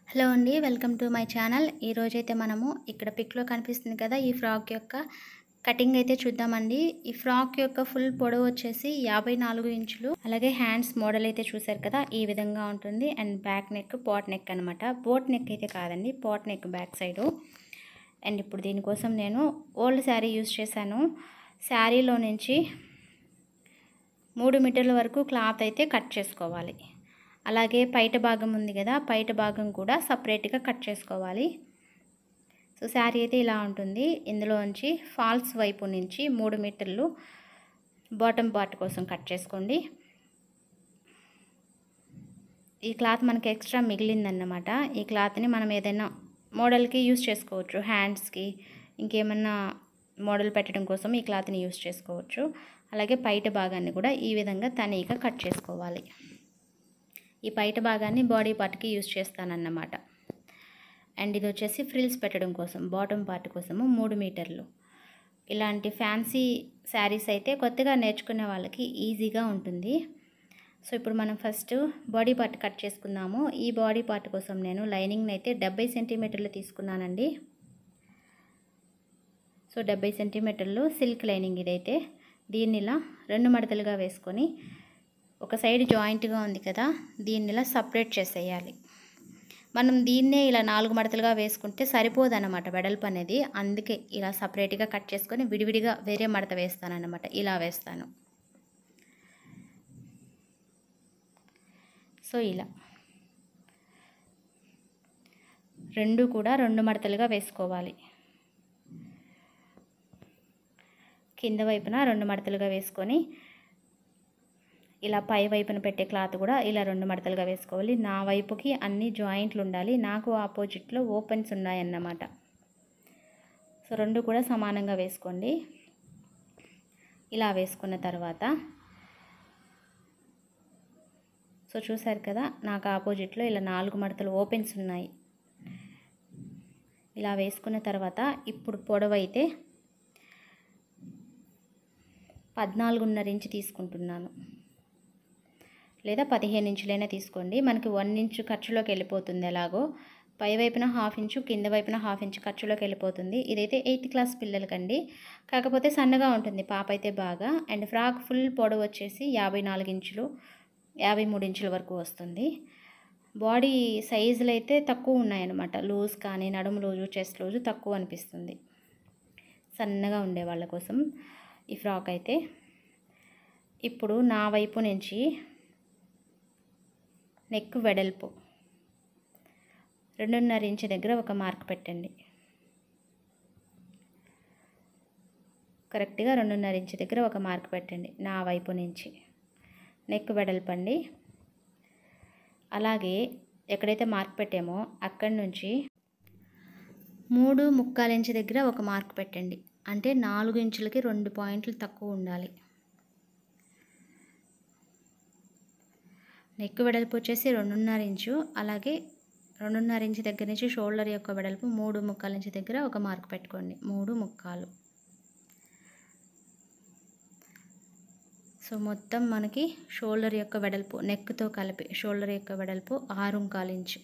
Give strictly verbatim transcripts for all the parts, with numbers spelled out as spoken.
Hello అండి, welcome to my channel. ఈ రోజైతే మనము ఇక్కడ పిక్లో కనిపిస్తుంది కదా, ఈ ఫ్రాక్ యొక్క కటింగ్ అయితే చూద్దామండి. ఈ ఫ్రాక్ యొక్క ఫుల్ పొడవు వచ్చేసి యాభై నాలుగు ఇంచులు. అలాగే హ్యాండ్స్ మోడల్ అయితే చూసారు కదా, ఈ విధంగా ఉంటుంది. And back neck pot neck అనమాట. బోట్ నెక్ అయితే కాదండి, pot neck back side. And ఇప్పుడు దీనికోసం నేను ఓల్డ్ శారీ యూజ్ చేశాను. శారీలో నుంచి మూడు మీటర్ల వరకు క్లాత్ అయితే కట్ చేసుకోవాలి. అలాగే పైట భాగం ఉంది కదా, పైట భాగం కూడా సపరేట్గా కట్ చేసుకోవాలి. సో శారీ అయితే ఇలా ఉంటుంది. ఇందులోంచి ఫాల్స్ వైపు నుంచి మూడు మీటర్లు బాటమ్ పార్ట్ కోసం కట్ చేసుకోండి. ఈ క్లాత్ మనకి ఎక్స్ట్రా మిగిలిందన్నమాట. ఈ క్లాత్ని మనం ఏదైనా మోడల్కి యూజ్ చేసుకోవచ్చు. హ్యాండ్స్కి ఇంకేమన్నా మోడల్ పెట్టడం కోసం ఈ క్లాత్ని యూజ్ చేసుకోవచ్చు. అలాగే పైట భాగాన్ని కూడా ఈ విధంగా తనీగా కట్ చేసుకోవాలి. ఈ పైట భాగాన్ని బాడీ పార్ట్కి యూజ్ చేస్తానన్నమాట. అండ్ ఇది వచ్చేసి ఫ్రిల్స్ పెట్టడం కోసం బాటమ్ పార్ట్ కోసము మూడు మీటర్లు. ఇలాంటి ఫ్యాన్సీ శారీస్ అయితే కొత్తగా నేర్చుకునే వాళ్ళకి ఈజీగా ఉంటుంది. సో ఇప్పుడు మనం ఫస్ట్ బాడీ పార్ట్ కట్ చేసుకుందాము. ఈ బాడీ పార్ట్ కోసం నేను లైనింగ్ని అయితే డెబ్బై సెంటీమీటర్లు తీసుకున్నానండి. సో డెబ్బై సెంటీమీటర్లు సిల్క్ లైనింగ్ ఇదైతే. దీన్ని ఇలా రెండు మడతలుగా వేసుకొని ఒక సైడ్ జాయింట్గా ఉంది కదా, దీన్ని ఇలా సపరేట్ చేసేయాలి. మనం దీన్నే ఇలా నాలుగు మడతలుగా వేసుకుంటే సరిపోదన్నమాట వెడల్పు అనేది. అందుకే ఇలా సపరేట్గా కట్ చేసుకొని విడివిడిగా వేరే మడత వేస్తానన్నమాట. ఇలా వేస్తాను. సో ఇలా రెండు కూడా రెండు మడతలుగా వేసుకోవాలి. కింద వైపున రెండు మడతలుగా వేసుకొని ఇలా పై వైపున పెట్టే క్లాత్ కూడా ఇలా రెండు మడతలుగా వేసుకోవాలి. నా వైపుకి అన్ని జాయింట్లు ఉండాలి. నాకు ఆపోజిట్లో ఓపెన్స్ ఉన్నాయన్నమాట. సో రెండు కూడా సమానంగా వేసుకోండి. ఇలా వేసుకున్న తర్వాత సో చూసారు కదా, నాకు ఆపోజిట్లో ఇలా నాలుగు మడతలు ఓపెన్స్ ఉన్నాయి. ఇలా వేసుకున్న తర్వాత ఇప్పుడు పొడవు అయితే పద్నాలుగున్నర ఇంచు తీసుకుంటున్నాను, లేదా పదిహేను ఇంచులైనా తీసుకోండి. మనకి వన్ ఇంచు ఖర్చులోకి వెళ్ళిపోతుంది. ఎలాగో పై వైపున హాఫ్ ఇంచు, కింద వైపున హాఫ్ ఇంచు ఖర్చులోకి వెళ్ళిపోతుంది. ఇదైతే ఎయిత్ క్లాస్ పిల్లలకండి. కాకపోతే సన్నగా ఉంటుంది పాప అయితే బాగా. అండ్ ఫ్రాక్ ఫుల్ పొడవు వచ్చేసి యాభై నాలుగు ఇంచులు యాభై మూడు ఇంచుల వరకు వస్తుంది. బాడీ సైజులు అయితే తక్కువ ఉన్నాయన్నమాట. లూజ్ కానీ నడుము లూజు, చెస్ట్ లూజు తక్కువ అనిపిస్తుంది సన్నగా ఉండే వాళ్ళ కోసం ఈ ఫ్రాక్ అయితే. ఇప్పుడు నా వైపు నుంచి నెక్ వెడల్పు రెండున్నర ఇంచు దగ్గర ఒక మార్క్ పెట్టండి. కరెక్ట్గా రెండున్నర ఇంచు దగ్గర ఒక మార్క్ పెట్టండి నా వైపు నుంచి. నెక్ వెడల్పు అండి. అలాగే ఎక్కడైతే మార్క్ పెట్టామో అక్కడి నుంచి మూడు ముక్కాలు ఇంచు దగ్గర ఒక మార్క్ పెట్టండి. అంటే నాలుగు ఇంచులకి రెండు పాయింట్లు తక్కువ ఉండాలి. నెక్ వెడల్పు వచ్చేసి రెండున్నర ఇంచు. అలాగే రెండున్నర ఇంచు దగ్గర నుంచి షోల్డర్ యొక్క వెడల్పు మూడు ముక్కాలు ఇంచు దగ్గర ఒక మార్క్ పెట్టుకోండి. మూడు ముక్కాలు. సో మొత్తం మనకి షోల్డర్ యొక్క వెడల్పు నెక్తో కలిపి షోల్డర్ యొక్క వెడల్పు ఆరు ముక్కాలు ఇంచు.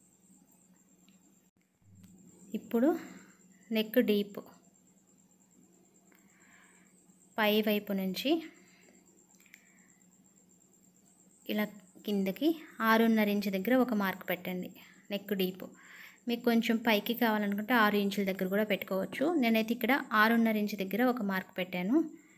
ఇప్పుడు నెక్ డీప్ పై వైపు నుంచి ఇలా కిందకి ఆరున్నర ఇంచు దగ్గర ఒక మార్క్ పెట్టండి. నెక్ డీప్ మీకు కొంచెం పైకి కావాలనుకుంటే ఆరు ఇంచుల దగ్గర కూడా పెట్టుకోవచ్చు. నేనైతే ఇక్కడ ఆరున్నర ఇంచు దగ్గర ఒక మార్క్ పెట్టాను.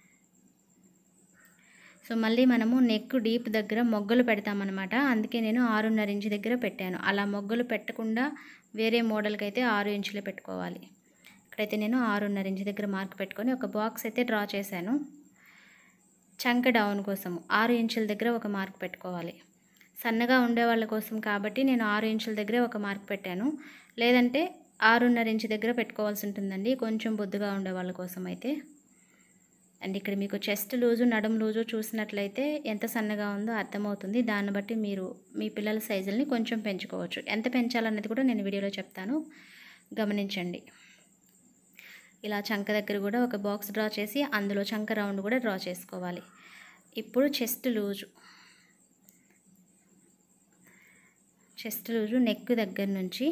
సో మళ్ళీ మనము నెక్ డీప్ దగ్గర మొగ్గలు పెడతామన్నమాట. అందుకే నేను ఆరున్నర ఇంచు దగ్గర పెట్టాను. అలా మొగ్గలు పెట్టకుండా వేరే మోడల్కి అయితే ఆరు ఇంచులే పెట్టుకోవాలి. ఇక్కడైతే నేను ఆరున్నర ఇంచు దగ్గర మార్క్ పెట్టుకొని ఒక బాక్స్ అయితే డ్రా చేశాను. చంక డౌన్ కోసం ఆరు ఇంచుల దగ్గర ఒక మార్క్ పెట్టుకోవాలి. సన్నగా ఉండే వాళ్ళ కోసం కాబట్టి నేను ఆరు ఇంచుల దగ్గర ఒక మార్క్ పెట్టాను. లేదంటే ఆరున్నర ఇంచు దగ్గర పెట్టుకోవాల్సి ఉంటుందండి, కొంచెం బొద్దుగా ఉండే వాళ్ళ కోసం అయితే. అండ్ ఇక్కడ మీకు చెస్ట్ లూజు, నడుము లూజు చూసినట్లయితే ఎంత సన్నగా ఉందో అర్థమవుతుంది. దాన్ని బట్టి మీరు మీ పిల్లల సైజుల్ని కొంచెం పెంచుకోవచ్చు. ఎంత పెంచాలన్నది కూడా నేను వీడియోలో చెప్తాను, గమనించండి. ఇలా చంక దగ్గర కూడా ఒక బాక్స్ డ్రా చేసి అందులో చంక రౌండ్ కూడా డ్రా చేసుకోవాలి. ఇప్పుడు chest loose chest loose neck దగ్గర నుంచి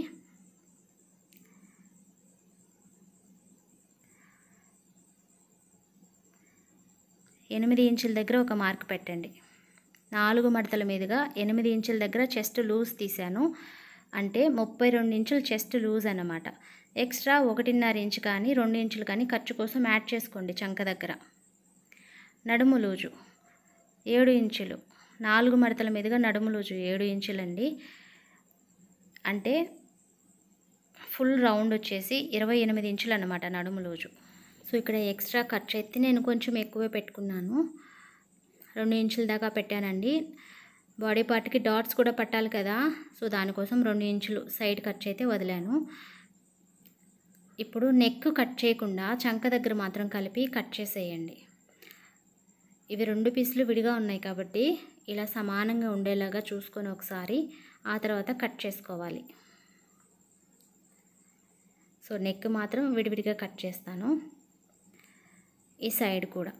ఎనిమిది ఇంచుల దగ్గర ఒక మార్క్ పెట్టండి. నాలుగు మడతల మీదుగా ఎనిమిది ఇంచుల దగ్గర చెస్ట్ లూజ్ తీసాను. అంటే ముప్పై రెండు ఇంచులు చెస్ట్ లూజ్ అన్నమాట. ఎక్స్ట్రా ఒకటిన్నర ఇంచు కానీ రెండు ఇంచులు కానీ ఖర్చు కోసం యాడ్ చేసుకోండి చంక దగ్గర. నడుము లూజు ఏడు ఇంచులు, నాలుగు మడతల మీదుగా నడుము లూజు ఏడు ఇంచులండి. అంటే ఫుల్ రౌండ్ వచ్చేసి ఇరవై ఎనిమిది ఇంచులు అన్నమాట నడుము లూజు. సో ఇక్కడ ఎక్స్ట్రా ఖర్చు అయితే నేను కొంచెం ఎక్కువే పెట్టుకున్నాను, రెండు ఇంచుల దాకా పెట్టానండి. బాడీ పార్ట్కి డాట్స్ కూడా పట్టాలి కదా, సో దానికోసం రెండు ఇంచులు సైడ్ ఖర్చు అయితే వదిలాను. ఇప్పుడు నెక్ కట్ చేయకుండా చంక దగ్గర మాత్రం కలిపి కట్ చేసేయండి. ఇవి రెండు పీసులు విడిగా ఉన్నాయి కాబట్టి ఇలా సమానంగా ఉండేలాగా చూసుకొని ఒకసారి ఆ తర్వాత కట్ చేసుకోవాలి. సో నెక్ మాత్రం విడివిడిగా కట్ చేస్తాను. ఈ సైడ్ కూడా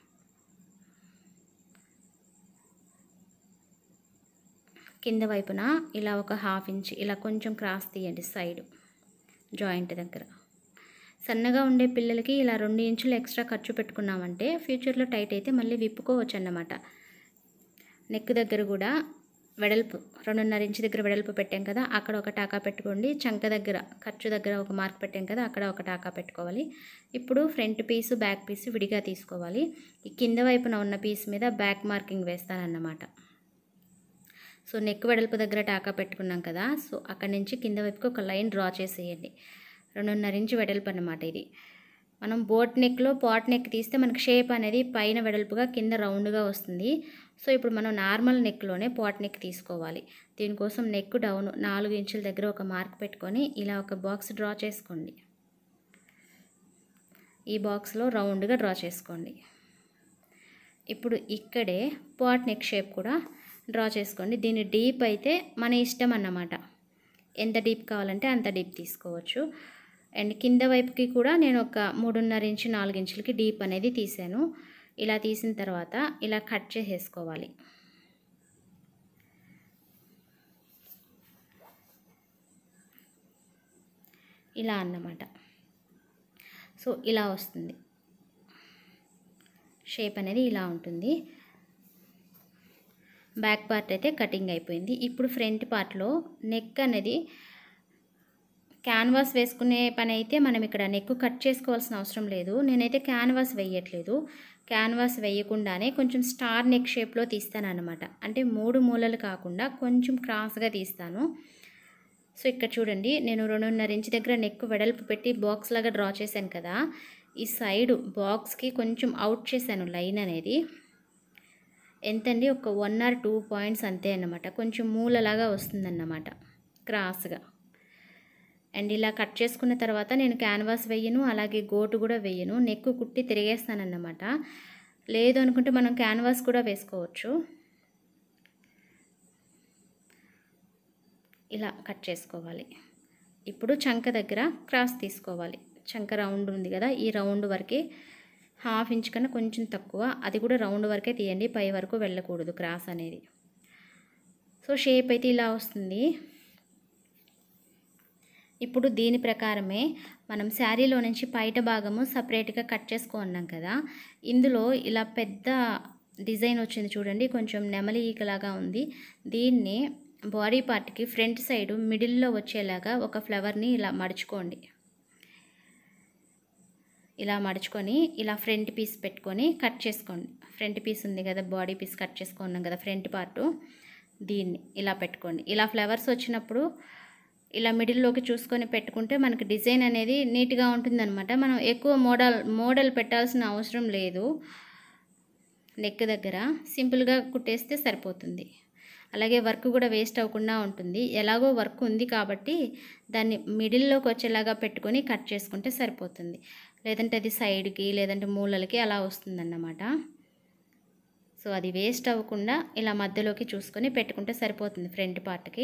కింద వైపున ఇలా ఒక హాఫ్ ఇంచ్ ఇలా కొంచెం క్రాస్ తీయండి సైడ్ జాయింట్ దగ్గర. సన్నగా ఉండే పిల్లలకి ఇలా రెండు ఇంచులు ఎక్స్ట్రా ఖర్చు పెట్టుకున్నామంటే ఫ్యూచర్లో టైట్ అయితే మళ్ళీ విప్పుకోవచ్చు అన్నమాట. నెక్ దగ్గర కూడా వెడల్పు రెండున్నర ఇంచు దగ్గర వెడల్పు పెట్టాం కదా, అక్కడ ఒక టాకా పెట్టుకోండి. చంక దగ్గర ఖర్చు దగ్గర ఒక మార్క్ పెట్టాం కదా, అక్కడ ఒక టాకా పెట్టుకోవాలి. ఇప్పుడు ఫ్రంట్ పీసు బ్యాక్ పీసు విడిగా తీసుకోవాలి. ఈ కింద వైపున ఉన్న పీస్ మీద బ్యాక్ మార్కింగ్ వేస్తానన్నమాట. సో నెక్ వెడల్పు దగ్గర టాకా పెట్టుకున్నాం కదా, సో అక్కడి నుంచి కింద వైపుకి ఒక లైన్ డ్రా చేసేయండి. రెండున్నర ఇంచు వెడల్పు అన్నమాట ఇది. మనం బోట్ నెక్లో పాట్ నెక్ తీస్తే మనకి షేప్ అనేది పైన వెడల్పుగా కింద రౌండ్గా వస్తుంది. సో ఇప్పుడు మనం నార్మల్ నెక్లోనే పాట్ నెక్ తీసుకోవాలి. దీనికోసం నెక్ డౌన్ నాలుగు ఇంచుల దగ్గర ఒక మార్క్ పెట్టుకొని ఇలా ఒక బాక్స్ డ్రా చేసుకోండి. ఈ బాక్స్లో రౌండ్గా డ్రా చేసుకోండి. ఇప్పుడు ఇక్కడే పాట్ నెక్ షేప్ కూడా డ్రా చేసుకోండి. దీని డీప్ అయితే మన ఇష్టం అన్నమాట, ఎంత డీప్ కావాలంటే అంత డీప్ తీసుకోవచ్చు. అండ్ కింద వైపుకి కూడా నేను ఒక మూడున్నర ఇంచు నాలుగు ఇంచులకి డీప్ అనేది తీసాను. ఇలా తీసిన తర్వాత ఇలా కట్ చేసేసుకోవాలి. ఇలా అన్నమాట. సో ఇలా వస్తుంది షేప్ అనేది, ఇలా ఉంటుంది. బ్యాక్ పార్ట్ అయితే కటింగ్ అయిపోయింది. ఇప్పుడు ఫ్రంట్ పార్ట్లో నెక్ అనేది క్యాన్వాస్ వేసుకునే పని అయితే మనం ఇక్కడ నెక్ కట్ చేసుకోవాల్సిన అవసరం లేదు. నేనైతే క్యాన్వాస్ వేయట్లేదు, క్యాన్వాస్ వేయకుండానే కొంచెం స్టార్ నెక్ షేప్లో తీస్తాను అన్నమాట. అంటే మూడు మూలలు కాకుండా కొంచెం క్రాస్గా తీస్తాను. సో ఇక్కడ చూడండి, నేను రెండున్నర ఇంచు దగ్గర నెక్ వెడల్పు పెట్టి బాక్స్ లాగా డ్రా చేశాను కదా, ఈ సైడ్ బాక్స్కి కొంచెం అవుట్ చేశాను లైన్ అనేది. ఎంతండి, ఒక వన్ ఆర్ టూ పాయింట్స్ అంతే అన్నమాట. కొంచెం మూలలాగా వస్తుందన్నమాట క్రాస్గా. అండ్ ఇలా కట్ చేసుకున్న తర్వాత నేను క్యాన్వాస్ వేయను, అలాగే గోటు కూడా వేయను, నెక్ కుట్టి తిరిగేస్తానన్నమాట. లేదు అనుకుంటే మనం క్యాన్వాస్ కూడా వేసుకోవచ్చు. ఇలా కట్ చేసుకోవాలి. ఇప్పుడు చంక దగ్గర క్రాస్ తీసుకోవాలి. చంక రౌండ్ ఉంది కదా, ఈ రౌండ్ వరకే హాఫ్ ఇంచ్ కన్నా కొంచెం తక్కువ, అది కూడా రౌండ్ వరకే తీయండి, పై వరకు వెళ్ళకూడదు క్రాస్ అనేది. సో షేప్ అయితే ఇలా వస్తుంది. ఇప్పుడు దీని ప్రకారమే మనం శారీలో నుంచి పైట భాగము సపరేట్గా కట్ చేసుకున్నాం కదా, ఇందులో ఇలా పెద్ద డిజైన్ వచ్చింది చూడండి, కొంచెం నెమలి ఈకలాగా ఉంది. దీన్ని బాడీ పార్ట్కి ఫ్రంట్ సైడ్ మిడిల్లో వచ్చేలాగా ఒక ఫ్లవర్ని ఇలా మడుచుకోండి. ఇలా మడుచుకొని ఇలా ఫ్రంట్ పీస్ పెట్టుకొని కట్ చేసుకోండి. ఫ్రంట్ పీస్ ఉంది కదా, బాడీ పీస్ కట్ చేసుకున్నాం కదా ఫ్రంట్ పార్టు, దీన్ని ఇలా పెట్టుకోండి. ఇలా ఫ్లవర్స్ వచ్చినప్పుడు ఇలా మిడిల్లోకి చూసుకొని పెట్టుకుంటే మనకి డిజైన్ అనేది నీట్గా ఉంటుందన్నమాట. మనం ఎక్కువ మోడల్ మోడల్ పెట్టాల్సిన అవసరం లేదు. నెక్ దగ్గర సింపుల్గా కుట్టేస్తే సరిపోతుంది. అలాగే వర్క్ కూడా వేస్ట్ అవ్వకుండా ఉంటుంది. ఎలాగో వర్క్ ఉంది కాబట్టి దాన్ని మిడిల్లోకి వచ్చేలాగా పెట్టుకొని కట్ చేసుకుంటే సరిపోతుంది. లేదంటే అది సైడ్కి లేదంటే మూలలకి అలా వస్తుందన్నమాట. సో అది వేస్ట్ అవ్వకుండా ఇలా మధ్యలోకి చూసుకొని పెట్టుకుంటే సరిపోతుంది ఫ్రంట్ పార్ట్కి.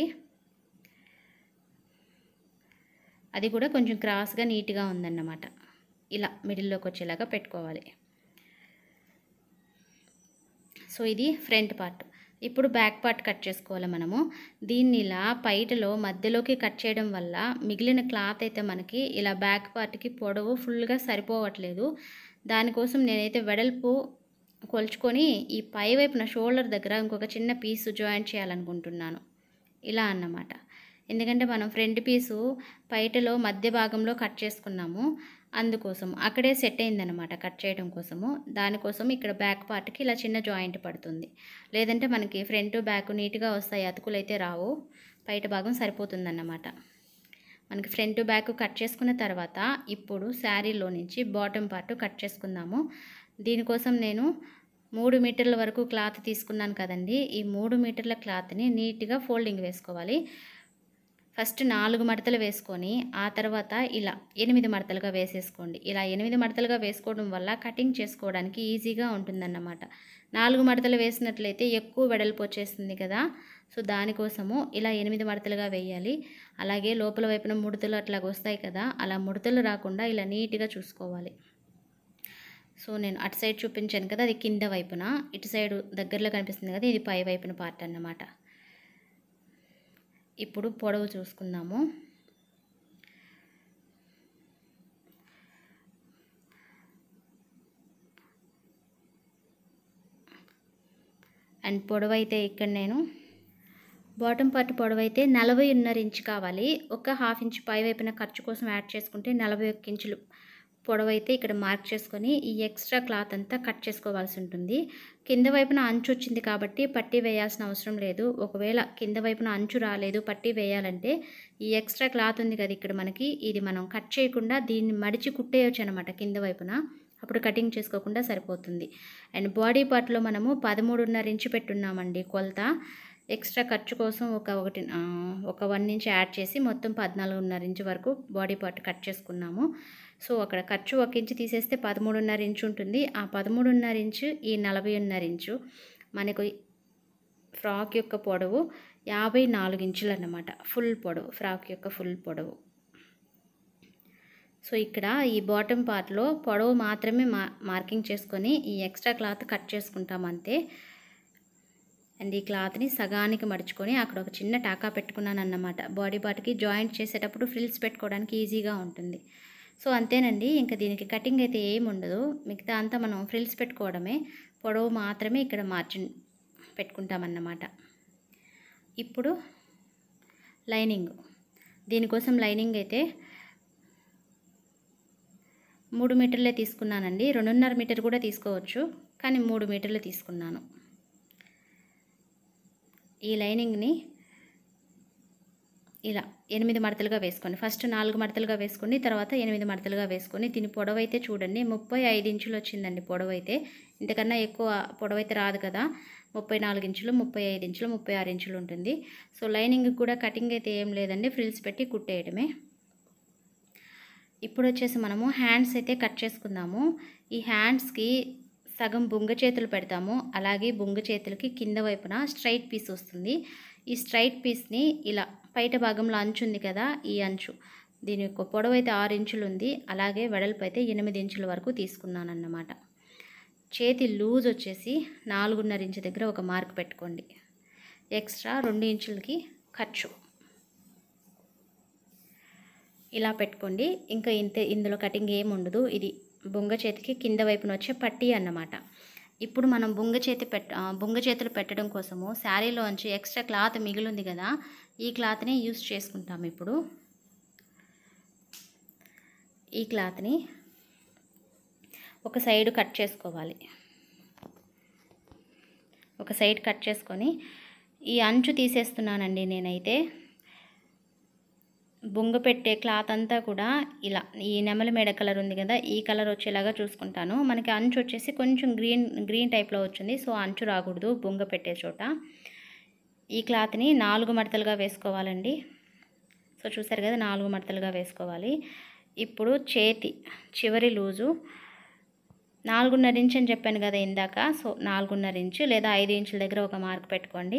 అది కూడా కొంచెం క్రాస్గా నీట్గా ఉందన్నమాట. ఇలా మిడిల్లోకి వచ్చేలాగా పెట్టుకోవాలి. సో ఇది ఫ్రంట్ పార్ట్. ఇప్పుడు బ్యాక్ పార్ట్ కట్ చేసుకోవాలి మనము. దీన్ని ఇలా పైటలో మధ్యలోకి కట్ చేయడం వల్ల మిగిలిన క్లాత్ అయితే మనకి ఇలా బ్యాక్ పార్ట్కి పొడవు ఫుల్గా సరిపోవట్లేదు. దానికోసం నేనైతే వెడల్పు కొలుచుకొని ఈ పై వైపున షోల్డర్ దగ్గర ఇంకొక చిన్న పీసు జాయింట్ చేయాలనుకుంటున్నాను. ఇలా అన్నమాట. ఎందుకంటే మనం ఫ్రంట్ పీసు పైటలో మధ్య భాగంలో కట్ చేసుకున్నాము, అందుకోసం అక్కడే సెట్ అయిందనమాట కట్ చేయడం కోసము. దానికోసం ఇక్కడ బ్యాక్ పార్ట్కి ఇలా చిన్న జాయింట్ పడుతుంది. లేదంటే మనకి ఫ్రంట్ బ్యాక్ నీట్గా వస్తాయి, అతుకులు అయితే రావు. పైట భాగం సరిపోతుందన్నమాట. మనకి ఫ్రంట్ బ్యాక్ కట్ చేసుకున్న తర్వాత ఇప్పుడు శారీలో నుంచి బాటమ్ పార్ట్ కట్ చేసుకుందాము. దీనికోసం నేను మూడు మీటర్ల వరకు క్లాత్ తీసుకున్నాను కదండి. ఈ మూడు మీటర్ల క్లాత్ని నీట్గా ఫోల్డింగ్ వేసుకోవాలి. ఫస్ట్ నాలుగు మడతలు వేసుకొని ఆ తర్వాత ఇలా ఎనిమిది మడతలుగా వేసేసుకోండి. ఇలా ఎనిమిది మడతలుగా వేసుకోవడం వల్ల కటింగ్ చేసుకోవడానికి ఈజీగా ఉంటుందన్నమాట. నాలుగు మడతలు వేసినట్లయితే ఎక్కువ వెడల్పు వచ్చేస్తుంది కదా, సో దానికోసము ఇలా ఎనిమిది మడతలుగా వేయాలి. అలాగే లోపల వైపున ముడతలు అట్లాగ వస్తాయి కదా, అలా ముడతలు రాకుండా ఇలా నీట్గా చూసుకోవాలి. సో నేను అటు సైడ్ చూపించాను కదా, అది కింద వైపున, ఇటు సైడ్ దగ్గరలో కనిపిస్తుంది కదా, ఇది పై వైపున పార్ట్ అన్నమాట. ఇప్పుడు పొడవు చూసుకుందాము. అండ్ పొడవు అయితే ఇక్కడ నేను బాటమ్ పార్ట్ పొడవు అయితే నలభైన్నర ఇంచు కావాలి. ఒక హాఫ్ ఇంచ్ పై వైపున ఖర్చు కోసం యాడ్ చేసుకుంటే నలభై ఒక్క ఇంచులు పొడవు అయితే ఇక్కడ మార్క్ చేసుకొని ఈ ఎక్స్ట్రా క్లాత్ అంతా కట్ చేసుకోవాల్సి ఉంటుంది. కింద వైపున అంచు వచ్చింది కాబట్టి పట్టీ వేయాల్సిన అవసరం లేదు. ఒకవేళ కింద వైపున అంచు రాలేదు, పట్టీ వేయాలంటే ఈ ఎక్స్ట్రా క్లాత్ ఉంది కదా ఇక్కడ మనకి, ఇది మనం కట్ చేయకుండా దీన్ని మడిచి కుట్టేయచ్చు అనమాట కింద వైపున. అప్పుడు కటింగ్ చేసుకోకుండా సరిపోతుంది. అండ్ బాడీ పార్ట్లో మనము పదమూడున్నర ఇంచు పెట్టున్నామండి కొలత. ఎక్స్ట్రా ఖర్చు కోసం ఒక ఒకటి ఒక వన్ ఇంచ్ యాడ్ చేసి మొత్తం పద్నాలుగున్నర ఇంచు వరకు బాడీ పార్ట్ కట్ చేసుకున్నాము. సో అక్కడ ఖర్చు ఒక ఇంచు తీసేస్తే పదమూడున్నర ఇంచు ఉంటుంది. ఆ పదమూడున్నర ఇంచు ఈ నలభైన్నర ఇంచు మనకు ఫ్రాక్ యొక్క పొడవు యాభై నాలుగు ఇంచులు అన్నమాట. ఫుల్ పొడవు, ఫ్రాక్ యొక్క ఫుల్ పొడవు. సో ఇక్కడ ఈ బాటమ్ పార్ట్లో పొడవు మాత్రమే మా మార్కింగ్ చేసుకొని ఈ ఎక్స్ట్రా క్లాత్ కట్ చేసుకుంటాం అంతే. అండ్ ఈ క్లాత్ని సగానికి మడుచుకొని అక్కడ ఒక చిన్న టాకా పెట్టుకున్నాను అన్నమాట. బాడీ పార్ట్కి జాయింట్ చేసేటప్పుడు ఫ్రిల్స్ పెట్టుకోవడానికి ఈజీగా ఉంటుంది. సో అంతేనండి, ఇంకా దీనికి కటింగ్ అయితే ఏమి ఉండదు. మిగతా అంతా మనం ఫ్రిల్స్ పెట్టుకోవడమే. పొడవు మాత్రమే ఇక్కడ మార్జిన్ పెట్టుకుంటామన్నమాట. ఇప్పుడు లైనింగ్. దీనికోసం లైనింగ్ అయితే మూడు మీటర్లే తీసుకున్నానండి. రెండున్నర మీటర్ కూడా తీసుకోవచ్చు, కానీ మూడు మీటర్లు తీసుకున్నాను. ఈ లైనింగ్ని ఇలా ఎనిమిది మడతలుగా వేసుకోండి. ఫస్ట్ నాలుగు మడతలుగా వేసుకోండి, తర్వాత ఎనిమిది మడతలుగా వేసుకొని దీని పొడవు అయితే చూడండి ముప్పై ఐదు ఇంచులు వచ్చిందండి పొడవు అయితే. ఇంతకన్నా ఎక్కువ పొడవు అయితే రాదు కదా. ముప్పై నాలుగు ఇంచులు, ముప్పై ఐదు ఇంచులు, ముప్పై ఆరు ఇంచులు ఉంటుంది. సో లైనింగ్ కూడా కటింగ్ అయితే ఏం లేదండి, ఫ్రిల్స్ పెట్టి కుట్టేయడమే. ఇప్పుడు వచ్చేసి మనము హ్యాండ్స్ అయితే కట్ చేసుకుందాము. ఈ హ్యాండ్స్కి సగం బొంగ చేతులు పెడతాము. అలాగే బొంగ చేతులకి కింద వైపున స్ట్రైట్ పీస్ వస్తుంది. ఈ స్ట్రైట్ పీస్ని ఇలా పైట భాగంలో అంచు ఉంది కదా, ఈ అంచు, దీని యొక్క పొడవు అయితే ఆరు ఇంచులు ఉంది. అలాగే వెడల్పు అయితే ఎనిమిది ఇంచుల వరకు తీసుకున్నాను అన్నమాట. చేతి లూజ్ వచ్చేసి నాలుగున్నర ఇంచు దగ్గర ఒక మార్క్ పెట్టుకోండి. ఎక్స్ట్రా రెండు ఇంచులకి ఖర్చు ఇలా పెట్టుకోండి. ఇంకా ఇంత ఇందులో కటింగ్ ఏమి ఉండదు. ఇది బొంగ చేతికి కింద వైపున వచ్చే పట్టీ అన్నమాట. ఇప్పుడు మనం బొంగ చేతి పెట్ట బొంగ చేతులు పెట్టడం కోసము శారీలోంచి ఎక్స్ట్రా క్లాత్ మిగిలింది కదా, ఈ క్లాత్ని యూస్ చేసుకుంటాం. ఇప్పుడు ఈ క్లాత్ని ఒక సైడ్ కట్ చేసుకోవాలి. ఒక సైడ్ కట్ చేసుకొని ఈ అంచు తీసేస్తున్నానండి నేనైతే. బొంగ పెట్టే క్లాత్ అంతా కూడా ఇలా ఈ నెమలి మేడ కలర్ ఉంది కదా, ఈ కలర్ వచ్చేలాగా చూసుకుంటాను. మనకి అంచు వచ్చేసి కొంచెం గ్రీన్ గ్రీన్ టైప్లో వచ్చింది. సో అంచు రాకూడదు బొంగ పెట్టే చోట. ఈ క్లాత్ని నాలుగు మడతలుగా వేసుకోవాలండి. సో చూసారు కదా, నాలుగు మడతలుగా వేసుకోవాలి. ఇప్పుడు చేతి చివరి లూజు నాలుగున్నర ఇంచు అని చెప్పాను కదా ఇందాక. సో నాలుగున్నర ఇంచు లేదా ఐదు ఇంచుల దగ్గర ఒక మార్క్ పెట్టుకోండి.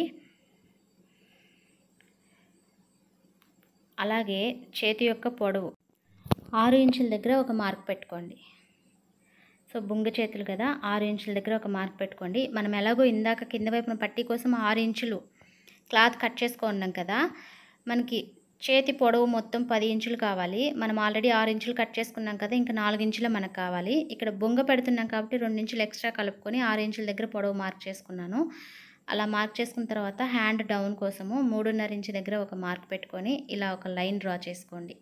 అలాగే చేతి యొక్క పొడవు ఆరు ఇంచుల దగ్గర ఒక మార్క్ పెట్టుకోండి. సో సో బొంగ చేతులు కదా, ఆరు ఇంచుల దగ్గర ఒక మార్క్ పెట్టుకోండి. మనం ఎలాగో ఇందాక కింద వైపున పట్టీ కోసం ఆరు ఇంచులు క్లాత్ కట్ చేసుకున్నాం కదా, మనకి చేతి పొడవు మొత్తం పది ఇంచులు కావాలి. మనం ఆల్రెడీ ఆరు ఇంచులు కట్ చేసుకున్నాం కదా, ఇంకా నాలుగు ఇంచులు మనకు కావాలి. ఇక్కడ బొంగ పెడుతున్నాం కాబట్టి రెండు ఇంచులు ఎక్స్ట్రా కలుపుకొని ఆరు ఇంచుల దగ్గర పొడవు మార్క్ చేసుకున్నాను. అలా మార్క్ చేసుకున్న తర్వాత హ్యాండ్ డౌన్ కోసము మూడున్నర ఇంచు దగ్గర ఒక మార్క్ పెట్టుకొని ఇలా ఒక లైన్ డ్రా చేసుకోండి.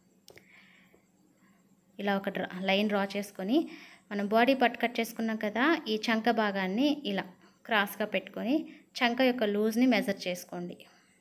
ఇలా ఒక డ్రా లైన్ డ్రా చేసుకొని మనం బాడీ పట్టు కట్ చేసుకున్నాం కదా, ఈ చంక భాగాన్ని ఇలా క్రాస్గా పెట్టుకొని చంక యొక్క లూజ్ని మెజర్ చేసుకోండి.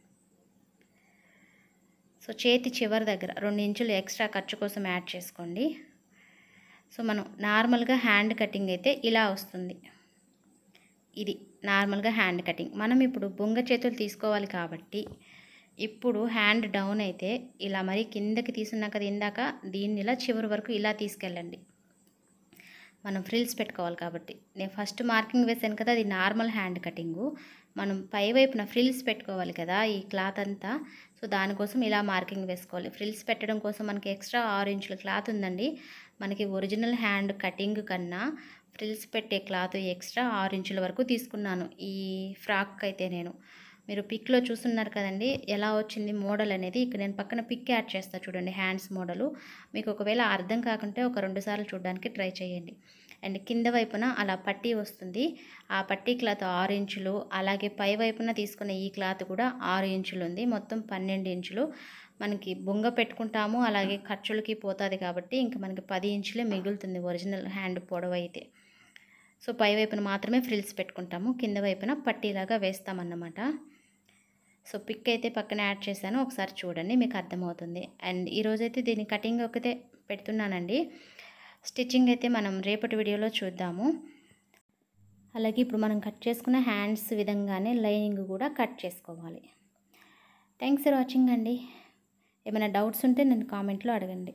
సో చేతి చివరి దగ్గర రెండు ఇంచులు ఎక్స్ట్రా ఖర్చు కోసం యాడ్ చేసుకోండి. సో మనం నార్మల్గా హ్యాండ్ కటింగ్ అయితే ఇలా వస్తుంది. ఇది నార్మల్గా హ్యాండ్ కటింగ్. మనం ఇప్పుడు బొంగ చేతులు తీసుకోవాలి కాబట్టి ఇప్పుడు హ్యాండ్ డౌన్ అయితే ఇలా మరి కిందకి తీసుకున్నాక కదా ఇందాక, దీన్ని ఇలా చివరి వరకు ఇలా తీసుకెళ్ళండి. మనం ఫ్రిల్స్ పెట్టుకోవాలి కాబట్టి నేను ఫస్ట్ మార్కింగ్ వేసాను కదా, అది నార్మల్ హ్యాండ్ కటింగు. మనం పై వైపున ఫ్రిల్స్ పెట్టుకోవాలి కదా ఈ క్లాత్ అంతా, సో దానికోసం ఇలా మార్కింగ్ వేసుకోవాలి. ఫ్రిల్స్ పెట్టడం కోసం మనకి ఎక్స్ట్రా ఆరు ఇంచుల క్లాత్ ఉందండి. మనకి ఒరిజినల్ హ్యాండ్ కటింగ్ కన్నా ఫ్రిల్స్ పెట్టే క్లాత్ ఎక్స్ట్రా ఆరు ఇంచుల వరకు తీసుకున్నాను ఈ ఫ్రాక్ అయితే. నేను మీరు పిక్లో చూస్తున్నారు కదండి ఎలా వచ్చింది మోడల్ అనేది. ఇక్కడ నేను పక్కన పిక్ యాడ్ చేస్తాను చూడండి, హ్యాండ్స్ మోడలు. మీకు ఒకవేళ అర్థం కాకుంటే ఒక రెండు సార్లు చూడడానికి ట్రై చేయండి. అండ్ కింద వైపున అలా పట్టీ వస్తుంది. ఆ పట్టీ క్లాత్ ఆరు ఇంచులు, అలాగే పై వైపున తీసుకున్న ఈ క్లాత్ కూడా ఆరు ఇంచులు ఉంది. మొత్తం పన్నెండు ఇంచులు మనకి బొంగ పెట్టుకుంటాము, అలాగే ఖర్చులకి పోతుంది కాబట్టి ఇంకా మనకి పది ఇంచులే మిగులుతుంది ఒరిజినల్ హ్యాండ్ పొడవు అయితే. సో పై వైపున మాత్రమే ఫ్రిల్స్ పెట్టుకుంటాము, కింద వైపున పట్టీలాగా వేస్తామన్నమాట. సో పిక్ అయితే పక్కన యాడ్ చేశాను, ఒకసారి చూడండి మీకు అర్థమవుతుంది. అండ్ ఈరోజైతే దీని కటింగ్ ఒకటే పెడుతున్నానండి. స్టిచ్చింగ్ అయితే మనం రేపటి వీడియోలో చూద్దాము. అలాగే ఇప్పుడు మనం కట్ చేసుకున్న హ్యాండ్స్ విధంగానే లైనింగ్ కూడా కట్ చేసుకోవాలి. థ్యాంక్స్ ఫర్ వాచింగ్ అండి. ఏమైనా డౌట్స్ ఉంటే నన్ను కామెంట్లో అడగండి.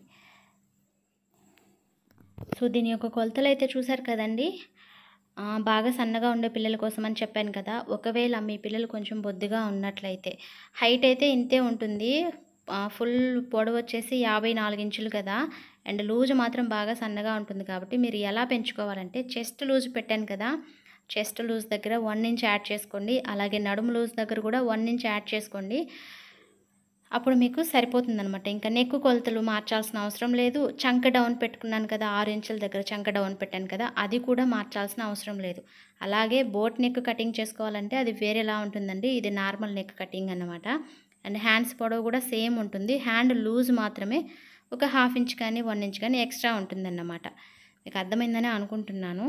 సో దీని యొక్క కొలతలు అయితే చూసారు కదండి. బాగా సన్నగా ఉండే పిల్లల కోసం అని చెప్పాను కదా, ఒకవేళ మీ పిల్లలు కొంచెం బొద్దుగా ఉన్నట్లయితే హైట్ అయితే ఇంతే ఉంటుంది. ఫుల్ పొడవు వచ్చేసి యాభై నాలుగు ఇంచులు కదా, అండ్ లూజ్ మాత్రం బాగా సన్నగా ఉంటుంది కాబట్టి మీరు ఎలా పెంచుకోవాలంటే చెస్ట్ లూజ్ పెట్టాను కదా, చెస్ట్ లూజ్ దగ్గర వన్ ఇంచ్ యాడ్ చేసుకోండి. అలాగే నడుము లూజ్ దగ్గర కూడా వన్ ఇంచ్ యాడ్ చేసుకోండి. అప్పుడు మీకు సరిపోతుందనమాట. ఇంకా నెక్ కొలతలు మార్చాల్సిన అవసరం లేదు. చంక డౌన్ పెట్టుకున్నాను కదా, ఆరు ఇంచుల దగ్గర చంక డౌన్ పెట్టాను కదా, అది కూడా మార్చాల్సిన అవసరం లేదు. అలాగే బోట్ నెక్ కటింగ్ చేసుకోవాలంటే అది వేరేలా ఉంటుందండి. ఇది నార్మల్ నెక్ కటింగ్ అన్నమాట. అండ్ హ్యాండ్స్ పొడవు కూడా సేమ్ ఉంటుంది. హ్యాండ్ లూజ్ మాత్రమే ఒక హాఫ్ ఇంచ్ కానీ వన్ ఇంచ్ కానీ ఎక్స్ట్రా ఉంటుందన్నమాట. మీకు అర్థమైందని అనుకుంటున్నాను.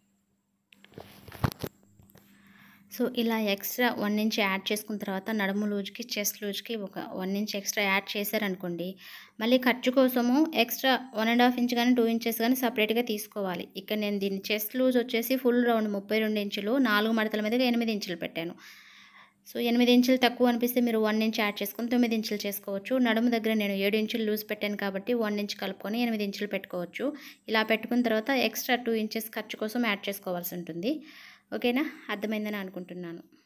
సో ఇలా ఎక్స్ట్రా వన్ ఇంచ్ యాడ్ చేసుకున్న తర్వాత నడుము లూజ్కి చెస్ట్ లూజ్కి ఒక వన్ ఇంచ్ ఎక్స్ట్రా యాడ్ చేశారనుకోండి, మళ్ళీ ఖర్చు కోసము extra one and half inch కానీ టూ ఇంచెస్ కానీ సపరేట్గా తీసుకోవాలి. ఇక్కడ నేను దీన్ని చెస్ట్ లూజ్ వచ్చేసి ఫుల్ రౌండ్ ముప్పై రెండు ఇంచులు నాలుగు మడతల మీదగా ఎనిమిది ఇంచులు పెట్టాను. సో ఎనిమిది ఇంచులు తక్కువ అనిపిస్తే మీరు వన్ ఇంచ్ యాడ్ చేసుకొని తొమ్మిది ఇంచులు చేసుకోవచ్చు. నడుము దగ్గర నేను ఏడు ఇంచులు లూజ్ పెట్టాను కాబట్టి వన్ ఇంచ్ కలుపుకొని ఎనిమిది ఇంచులు పెట్టుకోవచ్చు. ఇలా పెట్టుకున్న తర్వాత ఎక్స్ట్రా టూ ఇంచెస్ ఖర్చు కోసం యాడ్ చేసుకోవాల్సి ఉంటుంది. ఓకేనా, అర్థమైందని అనుకుంటున్నాను.